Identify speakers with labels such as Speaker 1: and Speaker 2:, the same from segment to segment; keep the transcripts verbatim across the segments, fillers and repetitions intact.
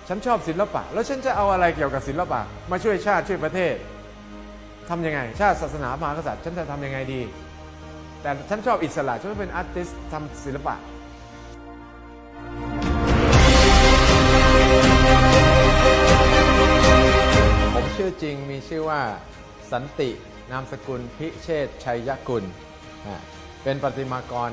Speaker 1: ฉันชอบศิลปะแล้วฉันจะเอาอะไรเกี่ยวกับศิลปะมาช่วยชาติช่วยประเทศทำยังไงชาติศาสนามหากษัตริย์ฉันจะทำยังไงดีแต่ฉันชอบอิสระฉันเป็นอาร์ติสต์ทำศิลปะผมชื่อจริงมีชื่อว่าสันตินามสกุลพิเชษฐ์ชัยกุลเป็นประติมากร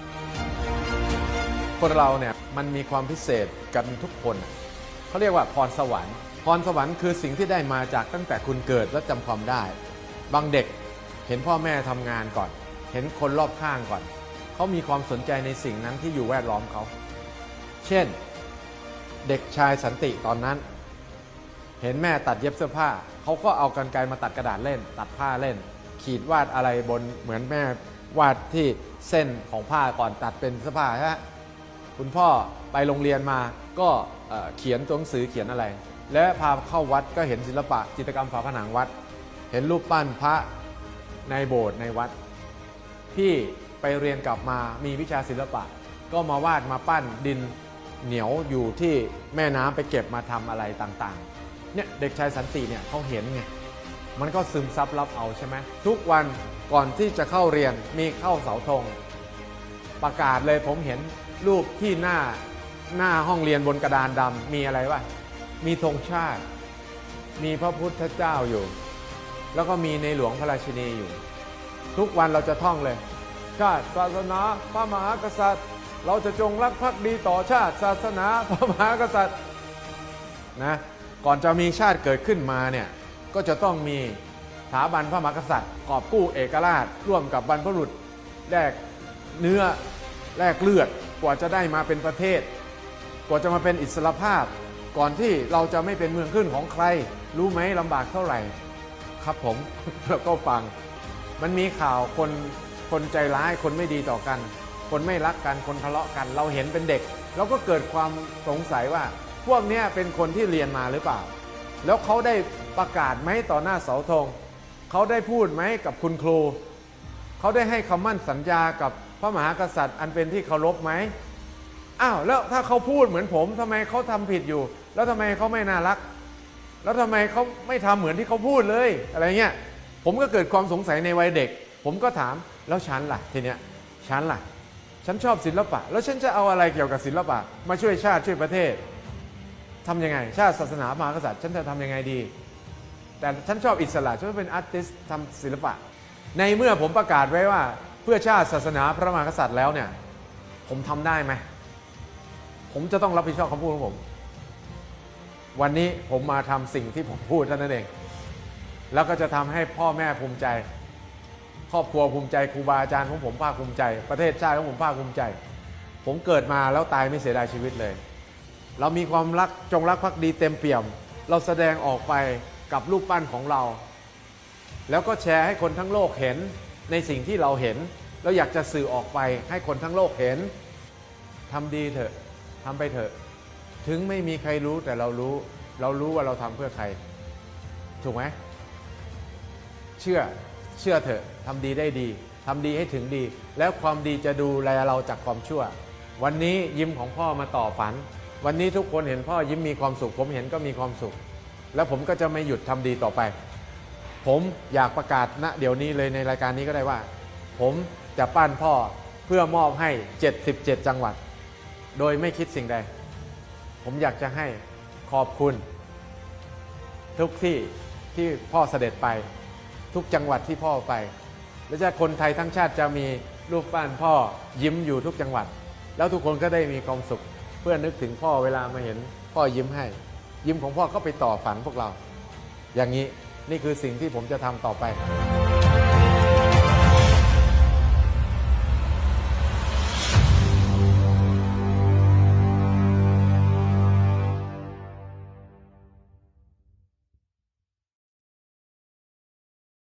Speaker 1: คนเราเนี่ยมันมีความพิเศษกันทุกคนเขาเรียกว่าพรสวรรค์พรสวรรค์คือสิ่งที่ได้มาจากตั้งแต่คุณเกิดและจำความได้บางเด็กเห็นพ่อแม่ทำงานก่อนเห็นคนรอบข้างก่อนเขามีความสนใจในสิ่งนั้นที่อยู่แวดล้อมเขาเช่นเด็กชายสันติตอนนั้นเห็นแม่ตัดเย็บเสื้อผ้าเขาก็เอากรรไกรมาตัดกระดาษเล่นตัดผ้าเล่นขีดวาดอะไรบนเหมือนแม่วาดที่เส้นของผ้าก่อนตัดเป็นเสื้อผ้าใช่ไหมคุณพ่อไปโรงเรียนมาก็เขียนตัวหนังสือเขียนอะไรและพาเข้าวัดก็เห็นศิลปะจิตรกรรมฝาผนังวัดเห็นรูปปั้นพระในโบสถ์ในวัดพี่ไปเรียนกลับมามีวิชาศิลปะก็มาวาดมาปั้นดินเหนียวอยู่ที่แม่น้ำไปเก็บมาทำอะไรต่างๆเนี่ยเด็กชายสันติเนี่ยเขาเห็นไงมันก็ซึมซับรับเอาใช่ไหมทุกวันก่อนที่จะเข้าเรียนมีเข้าเสาธงประกาศเลยผมเห็นรูปที่หน้าหน้าห้องเรียนบนกระดานดำมีอะไรวะมีธงชาติมีพระพุทธเจ้าอยู่แล้วก็มีในหลวงพระราชินีอยู่ทุกวันเราจะท่องเลยชาติศาสนาพระมหากษัตริย์เราจะจงรักภักดีต่อชาติศาสนาพระมหากษัตริย์นะก่อนจะมีชาติเกิดขึ้นมาเนี่ยก็จะต้องมีสถาบันพระมหากษัตริย์กอบกู้เอกราชร่วมกับบรรพบุรุษแลกเนื้อแลกเลือดกว่าจะได้มาเป็นประเทศกว่าจะมาเป็นอิสรภาพก่อนที่เราจะไม่เป็นเมืองขึ้นของใครรู้ไหมลำบากเท่าไหร่ครับผม แล้วก็ฟังมันมีข่าวคนคนใจร้ายคนไม่ดีต่อกันคนไม่รักกันคนทะเลาะกันเราเห็นเป็นเด็กเราก็เกิดความสงสัยว่าพวกนี้เป็นคนที่เรียนมาหรือเปล่าแล้วเขาได้ประกาศไหมต่อหน้าเสาธงเขาได้พูดไหมกับคุณครูเขาได้ให้คำมั่นสัญญากับพระมหากษัตริย์อันเป็นที่เคารพไหมอ้าวแล้วถ้าเขาพูดเหมือนผมทำไมเขาทำผิดอยู่แล้วทำไมเขาไม่น่ารักแล้วทำไมเขาไม่ทำเหมือนที่เขาพูดเลยอะไรเงี้ยผมก็เกิดความสงสัยในวัยเด็กผมก็ถามแล้วฉันล่ะทีเนี้ยฉันล่ะฉันชอบศิลปะแล้วฉันจะเอาอะไรเกี่ยวกับศิลปะมาช่วยชาติช่วยประเทศทำยังไงชาติศาสนามหากษัตริย์ฉันจะทำยังไงดีแต่ฉันชอบอิสระฉันเป็นอาร์ติสต์ทำศิลปะในเมื่อผมประกาศไว้ว่าเพื่อชาติศาสนาพระมหากษัตริย์แล้วเนี่ยผมทำได้ไหมผมจะต้องรับผิดชอบคำพูดของผมวันนี้ผมมาทำสิ่งที่ผมพูดเท่านั้นเองแล้วก็จะทำให้พ่อแม่ภูมิใจครอบครัวภูมิใจครูบาอาจารย์ของผมภาคภูมิใจประเทศชาติของผมภาคภูมิใจผมเกิดมาแล้วตายไม่เสียดายชีวิตเลยเรามีความรักจงรักภักดีเต็มเปี่ยมเราแสดงออกไปกับรูปปั้นของเราแล้วก็แชร์ให้คนทั้งโลกเห็นในสิ่งที่เราเห็นเราอยากจะสื่อออกไปให้คนทั้งโลกเห็นทำดีเถอะทำไปเถอะถึงไม่มีใครรู้แต่เรารู้เรารู้ว่าเราทำเพื่อใครถูกไหมเชื่อเชื่อเถอะทำดีได้ดีทำดีให้ถึงดีแล้วความดีจะดูแลเราจากความชั่ววันนี้ยิ้มของพ่อมาต่อฝันวันนี้ทุกคนเห็นพ่อยิ้มมีความสุขผมเห็นก็มีความสุขแล้วผมก็จะไม่หยุดทำดีต่อไปผมอยากประกาศณเดี๋ยวนี้เลยในรายการนี้ก็ได้ว่าผมจะปั้นพ่อเพื่อมอบให้เจ็ดสิบเจ็ดจังหวัดโดยไม่คิดสิ่งใดผมอยากจะให้ขอบคุณทุกที่ที่พ่อเสด็จไปทุกจังหวัดที่พ่อไปและจะคนไทยทั้งชาติจะมีรูปปั้นพ่อยิ้มอยู่ทุกจังหวัดแล้วทุกคนก็ได้มีความสุขเพื่อนึกถึงพ่อเวลามาเห็นพ่อยิ้มให้ยิ้มของพ่อก็ไปต่อฝันพวกเราอย่างนี้นี่คือสิ่งที่ผมจะทำต่อไป